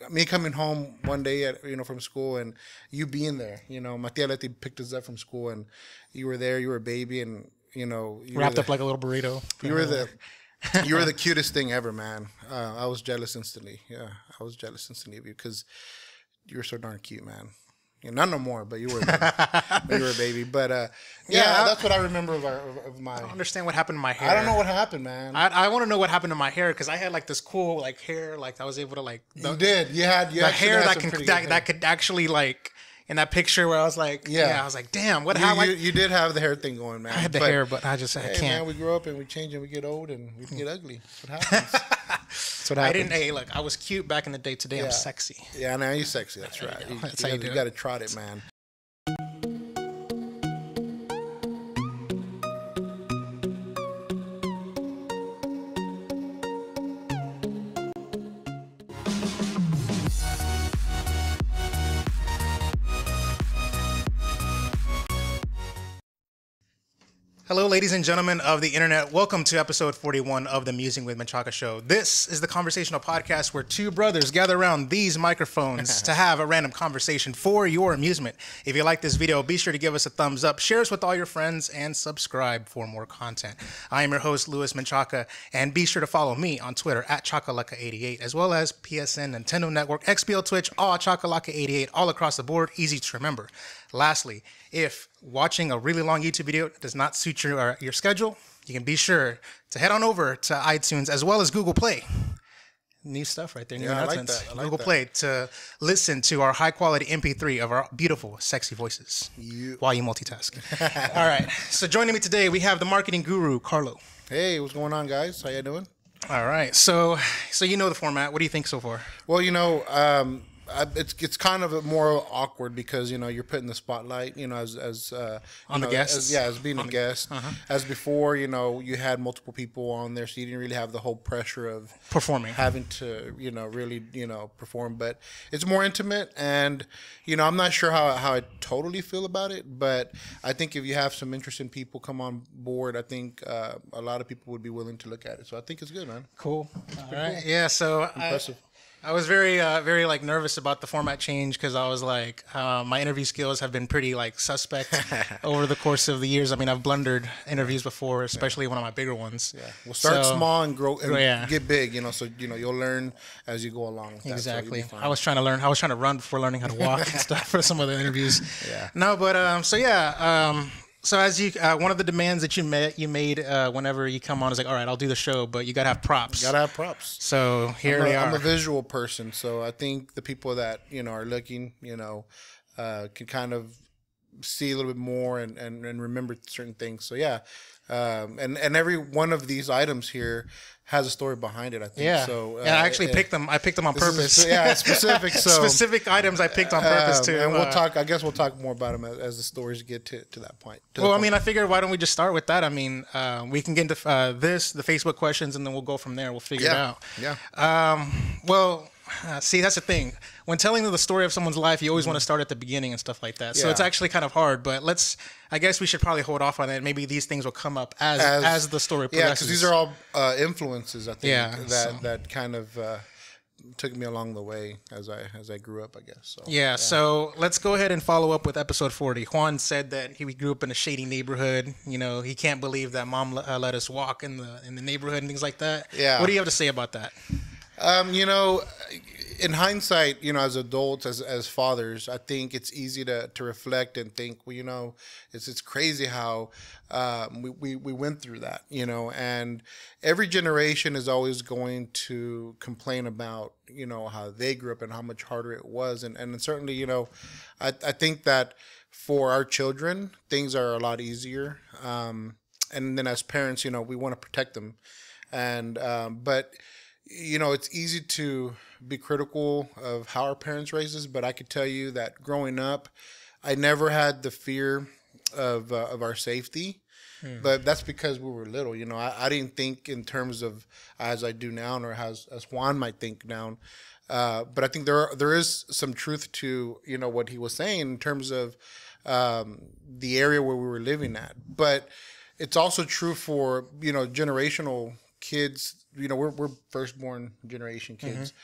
me coming home one day from school and you being there, my tia Letty picked us up from school and you were there, you were a baby and, you wrapped up like a little burrito. You were the cutest thing ever, man. I was jealous instantly. Yeah, I was jealous instantly of you because you were so darn cute, man. Not no more, but you were a baby. But that's what I remember of my. I don't understand what happened to my hair. I don't know what happened, man. I want to know what happened to my hair because I had like this cool like hair, like I was able to like. You did. You had the hair that could actually like. In that picture where I was like, I was like, damn, what happened? You did have the hair thing going, man. I had the hair, but I can't. Man, we grow up and we change and we get old and we get ugly. That's what happens. That's what happens. Look, I was cute back in the day. Today I'm sexy. Yeah, now you're sexy. That's right. That's how you do it. You got to trot it, man. Hello, ladies and gentlemen of the internet. Welcome to episode 41 of the Musing with Menchaca show. This is the conversational podcast where two brothers gather around these microphones to have a random conversation for your amusement. If you like this video, be sure to give us a thumbs up, share us with all your friends, and subscribe for more content. I am your host, Luis Menchaca, and be sure to follow me on Twitter at Chakalaka88, as well as PSN, Nintendo Network, XBL, Twitch, all Chakalaka88, all across the board, easy to remember. Lastly, if watching a really long YouTube video does not suit your schedule, you can be sure to head on over to iTunes as well as Google Play. New stuff right there. New announcements. I like Google that. Play to listen to our high quality MP3 of our beautiful, sexy voices while you multitask. All right. So joining me today, we have the marketing guru, Carlo. Hey, what's going on, guys? How you doing? All right. So you know the format. What do you think so far? Well, it's kind of more awkward because you're put in the spotlight, as on the guests, as being a guest. As before, you had multiple people on there, so you didn't really have the whole pressure of performing, having to really perform. But it's more intimate, and I'm not sure how I totally feel about it, but I think if you have some interesting people come on board, I think a lot of people would be willing to look at it. So I think it's good, man. Cool. All right. Cool. Yeah. So impressive. I was very like nervous about the format change because I was like, my interview skills have been pretty like suspect over the course of the years. I mean, I've blundered interviews before, especially one of my bigger ones. Yeah, we'll start small and grow and get big. So you'll learn as you go along. Exactly. I was trying to run before learning how to walk and stuff for some of the interviews. Yeah. No, but So as you, one of the demands that you made whenever you come on is like, all right, I'll do the show, but you gotta have props. Gotta have props. So here we are. I'm a visual person, so I think the people that are looking, can kind of see a little bit more and remember certain things. So yeah, and every one of these items here has a story behind it, I think. Yeah. So and I actually picked them. I picked them on purpose. Specific. So specific items I picked on purpose too. And we'll talk. I guess we'll talk more about them as the stories get to that point. I mean, I figured why don't we just start with that? I mean, we can get into the Facebook questions, and then we'll go from there. We'll figure it out. Yeah. See, that's the thing. When telling the story of someone's life, you always want to start at the beginning and stuff like that. So it's actually kind of hard, but I guess we should probably hold off on that. Maybe these things will come up as the story progresses. Yeah, because these are all influences, I think, that kind of took me along the way as I grew up, I guess. So, so let's go ahead and follow up with episode 40. Juan said that he grew up in a shady neighborhood. He can't believe that mom let us walk in the neighborhood and things like that. Yeah. What do you have to say about that? In hindsight, as adults, as fathers, I think it's easy to reflect and think, well, it's crazy how we went through that, and every generation is always going to complain about, how they grew up and how much harder it was. And certainly, I think that for our children, things are a lot easier. And then as parents, we want to protect them. But it's easy to be critical of how our parents raised us, but I could tell you that growing up, I never had the fear of our safety. But that's because we were little. I didn't think in terms of as I do now, or as Juan might think now. But I think there is some truth to what he was saying in terms of the area where we were living at. But it's also true for generational kids. We're firstborn generation kids.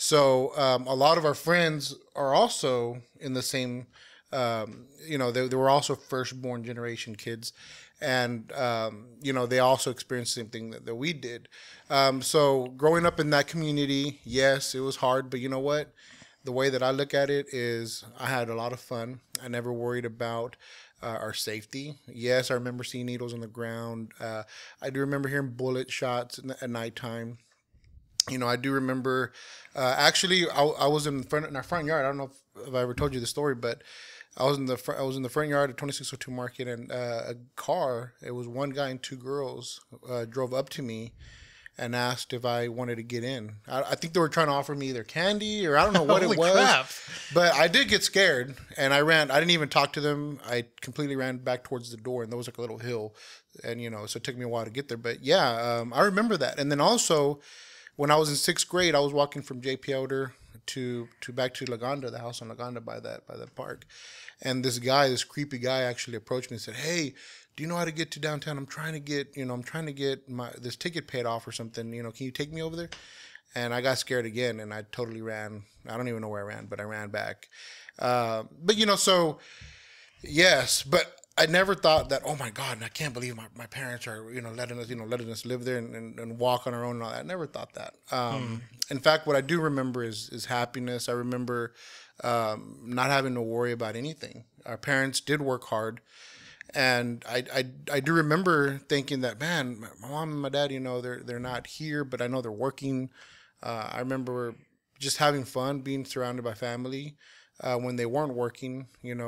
So a lot of our friends are also in the same. They were also firstborn generation kids, and they also experienced the same thing that we did. So growing up in that community, yes, it was hard, but you know what? The way that I look at it is I had a lot of fun. I never worried about our safety. Yes, I remember seeing needles on the ground. I do remember hearing bullet shots at nighttime. I do remember. Actually, I was in our front yard. I don't know if I ever told you the story, but I was in the front yard at 2602 Market, and a car. It was one guy and two girls drove up to me and asked if I wanted to get in. I think they were trying to offer me either candy or I don't know what it was. Crap. But I did get scared and I ran. I didn't even talk to them. I completely ran back towards the door, and there was like a little hill, and so it took me a while to get there. But yeah, I remember that. And then also, when I was in 6th grade, I was walking from J.P. Elder to back to Laganda, the house on Laganda by that park, and this creepy guy, actually approached me and said, "Hey, do you know how to get to downtown? I'm trying to get this ticket paid off or something. Can you take me over there?" And I got scared again, and I totally ran. I don't even know where I ran, but I ran back. So yes, but I never thought that, oh my God, I can't believe my parents are, letting us live there and walk on our own and all that. I never thought that. In fact, what I do remember is happiness. I remember not having to worry about anything. Our parents did work hard. And I do remember thinking that, man, my mom and my dad, they're not here, but I know they're working. I remember just having fun, being surrounded by family when they weren't working.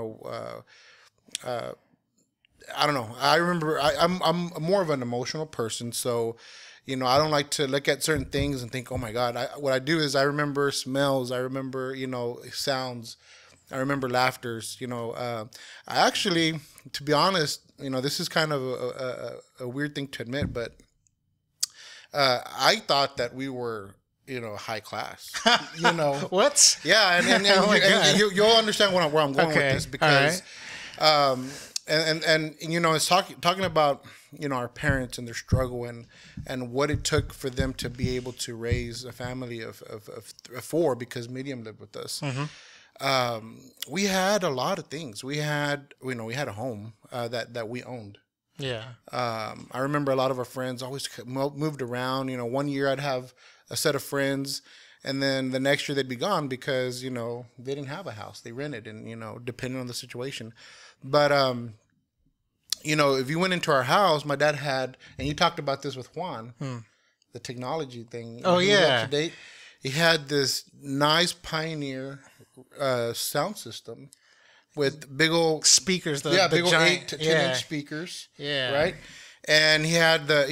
I don't know. I remember I'm more of an emotional person, so I don't like to look at certain things and think, oh my God. What I do is I remember smells. I remember sounds. I remember laughters. I actually, to be honest, this is kind of a weird thing to admit, but I thought that we were high class. What? Yeah, and you'll understand where I'm going with this, because. Right. It's talking about our parents and their struggle and what it took for them to be able to raise a family of 4, because Medium lived with us. Mm-hmm. We had a lot of things. We had a home that we owned. Yeah. I remember a lot of our friends always moved around. One year I'd have a set of friends, and then the next year they'd be gone because they didn't have a house. They rented, and depending on the situation. But if you went into our house, my dad had, and you talked about this with Juan, the technology thing. Oh yeah. Up to date. He had this nice Pioneer sound system with big old speakers. Big old giant, 8 to 10-inch speakers. Yeah. Right. And he had the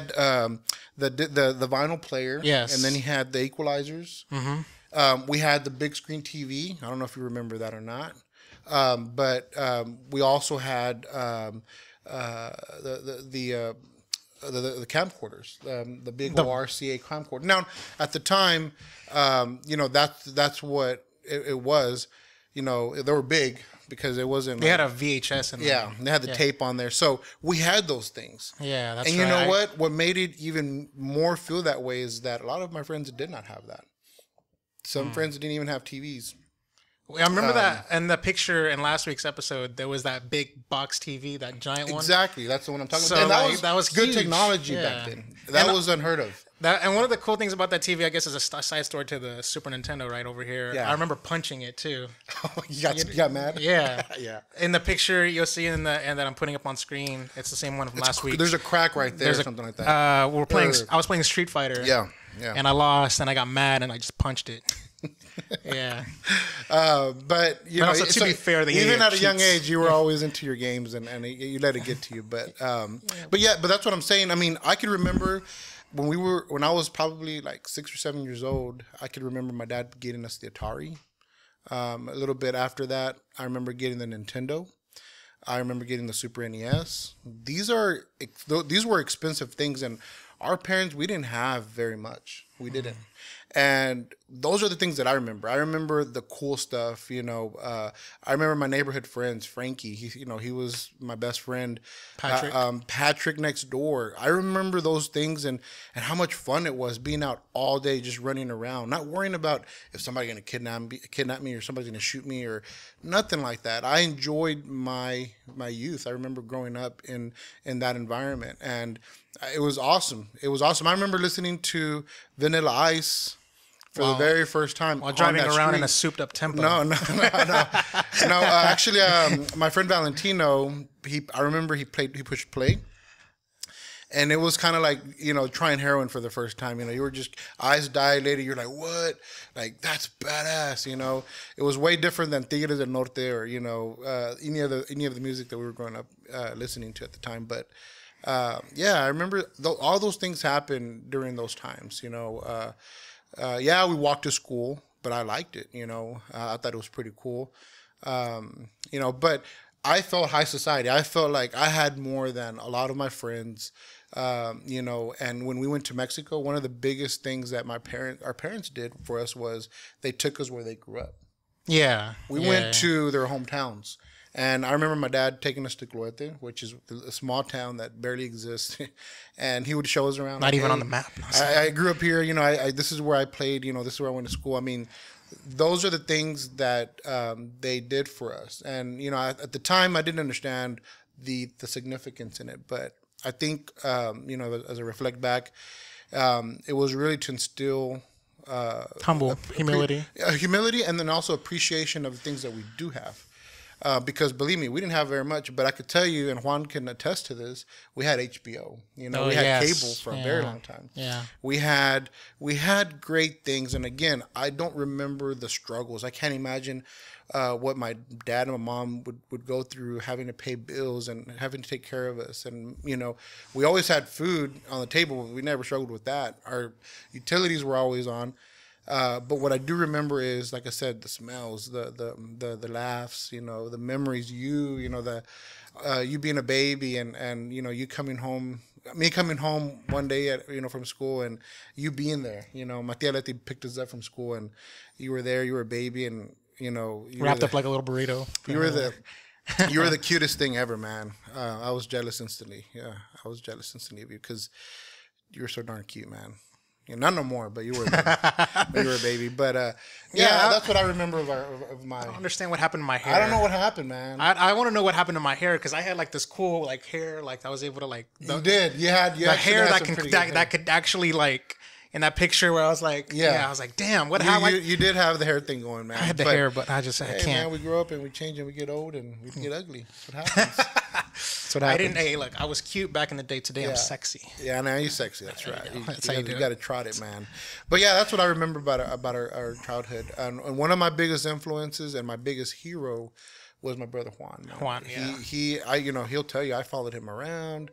vinyl player. Yes. And then he had the equalizers. Mm-hmm. We had the big screen TV. I don't know if you remember that or not. But we also had the camcorders, the big RCA camcorder. Now, at the time, that's what it was. They were big because it wasn't. They had a VHS in there. Yeah, they had the tape on there. So we had those things. Yeah, that's and right. you know what? What made it even more feel that way is that a lot of my friends did not have that. Some friends didn't even have TVs. I remember that in the picture in last week's episode. There was that big box TV, that giant one. Exactly, that's the one I'm talking about. And that was good huge technology back then. That was unheard of. And one of the cool things about that TV, I guess, is a side story to the Super Nintendo right over here. Yeah. I remember punching it too. you got mad? Yeah. Yeah. In the picture you'll see and that I'm putting up on screen, it's the same one from last week. There's a crack right there, or something like that. I was playing Street Fighter. Yeah. And I lost, and I got mad, and I just punched it. Yeah. But also, to be fair, even at a young age, you were always into your games, and you let it get to you. But that's what I'm saying. I mean, I can remember when I was probably like 6 or 7 years old. I could remember my dad getting us the Atari. A little bit after that, I remember getting the Nintendo. I remember getting the Super NES. These were expensive things, and our parents, we didn't have very much. We didn't. And those are the things that I remember. I remember the cool stuff, you know. I remember my neighborhood friends, Frankie. He was my best friend. Patrick. Patrick next door. I remember those things and how much fun it was being out all day, just running around, not worrying about if somebody's gonna kidnap me or somebody's gonna shoot me or nothing like that. I enjoyed my youth. I remember growing up in that environment, and it was awesome. It was awesome. I remember listening to Vanilla Ice for the very first time while driving around street. in a souped up tempo. No. Actually, my friend Valentino, I remember he pushed play, and it was kind of like, you know, trying heroin for the first time. You know, you were just eyes dilated. You're like, what? Like, that's badass. You know, it was way different than Tigres del Norte or, you know, any of the music that we were growing up listening to at the time. But yeah, I remember all those things happened during those times. You know. Yeah, we walked to school, but I liked it, you know. I thought it was pretty cool. You know, but I felt high society. I felt like I had more than a lot of my friends, you know. And when we went to Mexico, one of the biggest things that our parents did for us was they took us where they grew up. Yeah. We went to their hometowns. And I remember my dad taking us to Cloete, which is a small town that barely exists, and he would show us around. Not even on the map. I grew up here, you know. This is where I played, you know. This is where I went to school. I mean, those are the things that they did for us. And you know, at the time, I didn't understand the significance in it, but I think you know, as I reflect back, it was really to instill humility, and then also appreciation of the things that we do have. Because believe me, we didn't have very much, but I could tell you, and Juan can attest to this, we had HBO. You know, we had cable for a very long time. Yeah. We had great things, and again, I don't remember the struggles. I can't imagine what my dad and my mom would go through, having to pay bills and having to take care of us. And you know, we always had food on the table. We never struggled with that. Our utilities were always on. But what I do remember is, like I said, the smells, the laughs, you know, the memories. You know, you being a baby and you know, you coming home. Me coming home one day from school and you being there. You know, my tia Leti picked us up from school and you were there. You were a baby and you know, wrapped up like a little burrito. You were the cutest thing ever, man. I was jealous instantly. Yeah, I was jealous instantly of you because you were so darn cute, man. You know, not no more, but you were a baby. But yeah, that's what I remember of my. I don't understand what happened to my hair. I don't know what happened, man. I want to know what happened to my hair because I had like this cool like hair, like I was able to like. You did. You had the hair that could actually like. In that picture where I was like, I was like, damn, what happened? You did have the hair thing going, man. I had the hair, but I can't. Man, we grow up and we change and we get old and we get ugly. That's what happens. That's what happens. Look, I was cute back in the day. Today I'm sexy. Yeah, now you're sexy. That's right. That's how you do it. You got to trot it, man. But yeah, that's what I remember about our childhood. And one of my biggest influences and my biggest hero was my brother Juan. Man. Juan, yeah. He'll tell you I followed him around.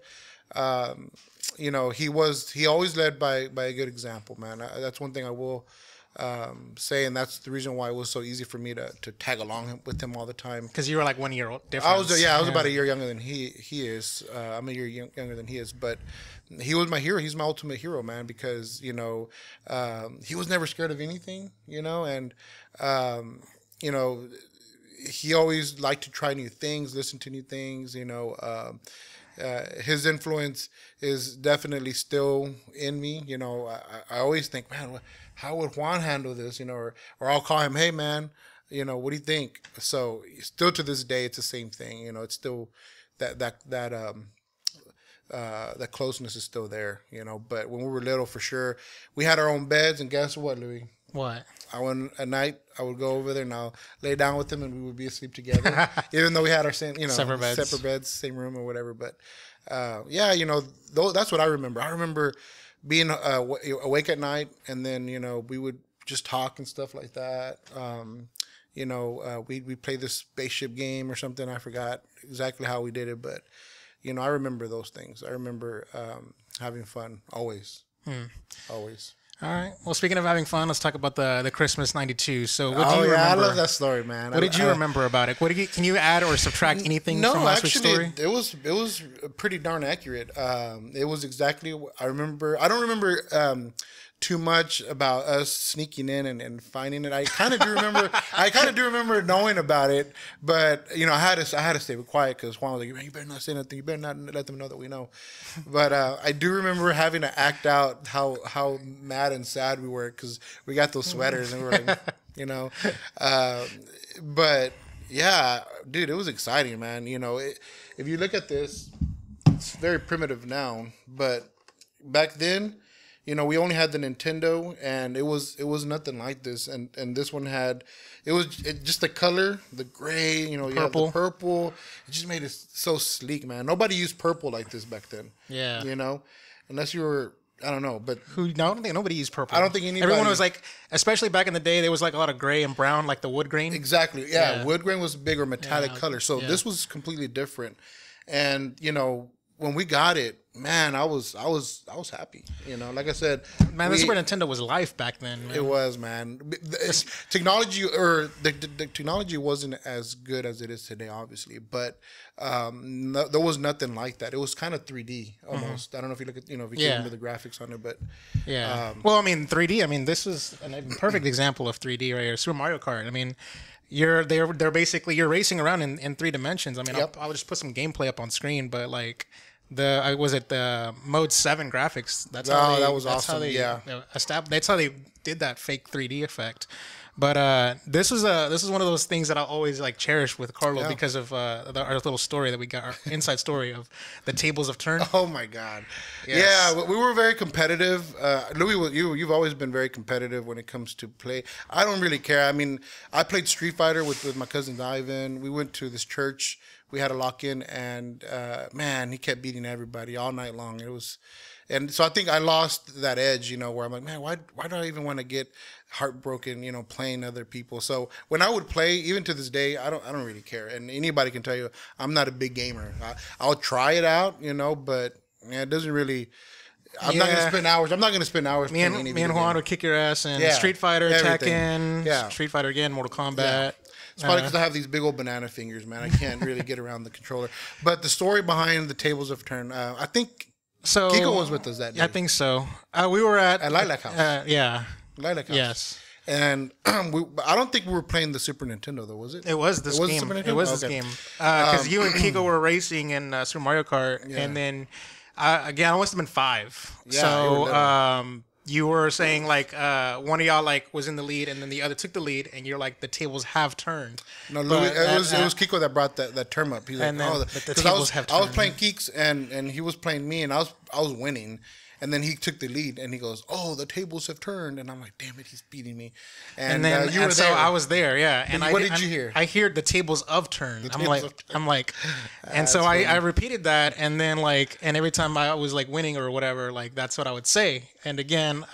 You know, he always led by a good example, man. That's one thing I will say, and that's the reason why it was so easy for me to tag along with him all the time. Because you were like 1 year old difference. I was about a year younger than he is. I'm a year younger than he is, but he was my hero. He's my ultimate hero, man, because, you know, he was never scared of anything, you know, and, you know, he always liked to try new things, listen to new things, you know. His influence is definitely still in me. You know, I always think, man, how would Juan handle this? You know, or I'll call him, hey, man, you know, what do you think? So still to this day, it's the same thing. You know, it's still that closeness is still there. You know, but when we were little, for sure, we had our own beds, and guess what, Louis? What? At night, I would go over there and I'll lay down with him and we would be asleep together, even though we had our same, you know, separate beds, same room or whatever. But yeah, you know, that's what I remember. I remember being awake at night and then, you know, we would just talk and stuff like that. You know, we play this spaceship game or something. I forgot exactly how we did it, but you know, I remember those things. I remember having fun always, always. All right. Well, speaking of having fun, let's talk about the Christmas '92. So, what do you remember? I love that story, man. What did you remember about it? Can you add or subtract anything from last week's story? It was pretty darn accurate. It was exactly what I remember. I don't remember too much about us sneaking in and finding it. I kind of do remember. I kind of do remember knowing about it, but you know, I had to stay quiet because Juan was like, "Man, you better not say nothing. You better not let them know that we know." But I do remember having to act out how mad and sad we were because we got those sweaters and we were like, you know, but yeah, dude, it was exciting, man. You know, if you look at this, it's very primitive now, but back then, you know, we only had the Nintendo, and it was nothing like this. And this one had, just the color, the gray, you know, you have the purple. It just made it so sleek, man. Nobody used purple like this back then. Yeah. You know, unless you were, I don't know, but no, I don't think nobody used purple. I don't think anybody. Everyone was like, especially back in the day, there was like a lot of gray and brown, like the wood grain. Exactly. Yeah. Wood grain was a bigger metallic color. So this was completely different. And, you know, when we got it, man, I was happy. You know, like I said, man, the Super Nintendo was life back then. Man. It was, man. Technology or the technology wasn't as good as it is today, obviously, but there was nothing like that. It was kind of 3D almost. I don't know if you look at, you know, if you can remember the graphics on it, but well, I mean, 3D. I mean, this is a perfect example of 3D right here. Super Mario Kart. I mean. They're basically you're racing around in 3 dimensions. I mean, I'll just put some gameplay up on screen, but like the mode 7 graphics. That's how that was awesome. That's how they did that fake 3D effect. But this is one of those things that I'll always like cherish with Carlo because of our little story that we got, our inside story of the tables of turn. Oh my God! Yes. Yeah, we were very competitive. Louis, you've always been very competitive when it comes to play. I don't really care. I mean, I played Street Fighter with my cousin Ivan. We went to this church. We had a lock in, and man, he kept beating everybody all night long. It was. And so I think I lost that edge, you know, where I'm like, man, why do I even want to get heartbroken, you know, playing other people? So when I would play, even to this day, I don't really care. And anybody can tell you, I'm not a big gamer. I'll try it out, you know, but yeah, it doesn't really. I'm not gonna spend hours. I'm not gonna spend hours. Me and Juan would kick your ass in Street Fighter, Tekken, Street Fighter again, Mortal Kombat. Yeah. It's probably because I have these big old banana fingers, man. I can't really get around the controller. But the story behind the tables of turn, I think. So Kiko was with us that day. I think so. We were at Lilac House. Lilac House. Yes. And I don't think we were playing the Super Nintendo though, was it? It was this game. It was this game. Because you and Kiko were racing in Super Mario Kart, and then again, I must have been 5. Yeah, so you were saying like one of y'all like was in the lead, and then the other took the lead, and you're like the tables have turned. No, Louis, it was Kiko that brought that term up. He's like, the tables have turned. I was playing Keeks, and he was playing me, and I was winning. And then he took the lead, and he goes, "Oh, the tables have turned." And I'm like, "Damn it, he's beating me." And then you were there. So I was there, yeah. And what did you hear? I heard the tables of turned. I'm like, and so I repeated that, and then like, and every time I was like winning or whatever, like that's what I would say. And again,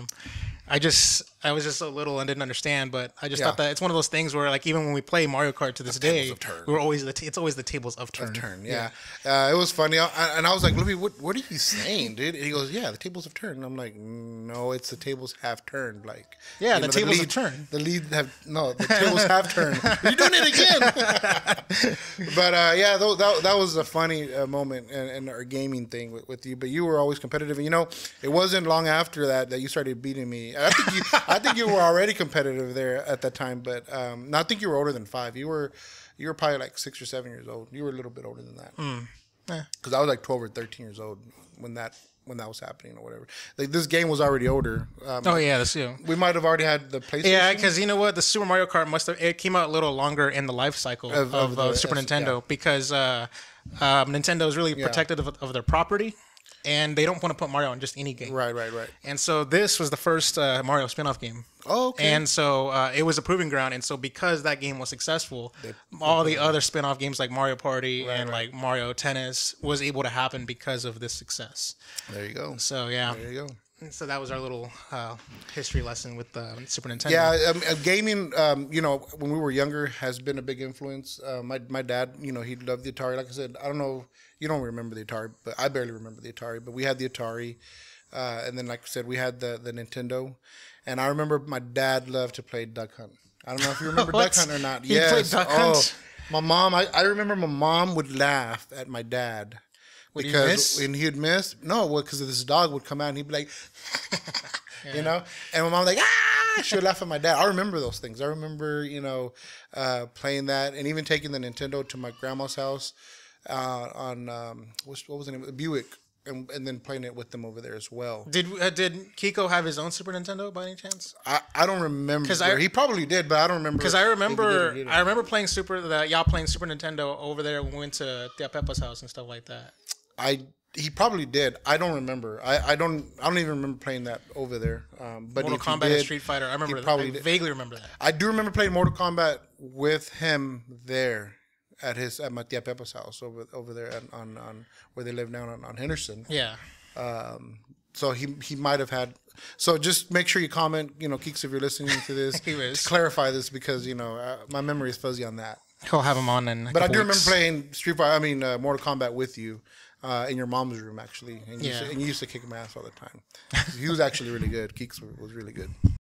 I was just so little and didn't understand, but I just thought that it's one of those things where, like, even when we play Mario Kart to this day, we're always it's always the tables of turn. Yeah. It was funny, and I was like, "Louis, what are you saying, dude?" And he goes, "Yeah, the tables have turned." And I'm like, "No, it's the tables have turned." Like, the tables have turned. The tables have turned. You're doing it again. But that was a funny moment in our gaming thing with you. But you were always competitive, and you know, it wasn't long after that you started beating me. I think you were already competitive there at that time, but no, I think you were older than 5. You were probably like 6 or 7 years old. You were a little bit older than that. Because I was like 12 or 13 years old when that was happening or whatever. Like this game was already older. That's you. We might have already had the PlayStation. Yeah, because you know what, the Super Mario Kart it came out a little longer in the life cycle of the Super Nintendo because Nintendo is really protective of their property. And they don't want to put Mario in just any game. Right. And so this was the first Mario spin-off game. Oh, okay. And so it was a proving ground. And so because that game was successful, all the other spin-off games like Mario Party and like Mario Tennis was able to happen because of this success. There you go. So, yeah. There you go. So that was our little history lesson with the Super Nintendo. Yeah, gaming, you know, when we were younger has been a big influence. My dad, you know, he loved the Atari. Like I said, I don't know, you don't remember the Atari, but I barely remember the Atari. But we had the Atari, and then, like I said, we had the Nintendo. And I remember my dad loved to play Duck Hunt. I don't know if you remember Duck Hunt or not. He played Duck Hunt? My mom, I remember my mom would laugh at my dad. Because when he would miss, because this dog would come out and he'd be like, you know. And my mom was like, ah, she would laugh at my dad. I remember those things. I remember, playing that, and even taking the Nintendo to my grandma's house on what was the name? Buick. And then playing it with them over there as well. Did Kiko have his own Super Nintendo by any chance? I don't remember. He probably did, but I don't remember. Because I remember playing y'all playing Super Nintendo over there when we went to Tia Peppa's house and stuff like that. He probably did. I don't remember. I don't even remember playing that over there. But Mortal Kombat and Street Fighter. I remember. I vaguely remember that. I do remember playing Mortal Kombat with him there at my Tia Peppa's house over there on where they live now on Henderson. Yeah. So he might have had. So just make sure you comment, Keeks, if you're listening to this, to clarify this, because my memory is fuzzy on that. He'll have him on in. But I do remember playing Mortal Kombat with you in your mom's room, actually, and you used to kick my ass all the time. He was actually really good. Keeks was really good.